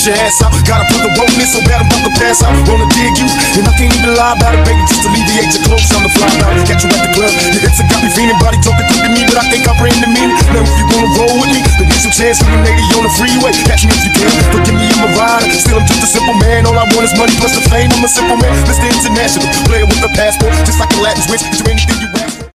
get your ass out. Got a brother wanting it so bad I'm about to pass out. Wanna dig you, and I can't even lie about it, baby. Just alleviate your clothes on the fly out. Catch you at the club, your hips have got me feeling. Body talking quick to me, but I think I bring the meaning. Now if you wanna roll with me, then here's some chance for you, lady, on the freeway. Catch me if you can, forgive me, I'm a rider. Still I'm just a simple man, all I want is money plus the fame. I'm a simple man, Mr. International, player with a passport, just like a Latin switch. Do anything you want.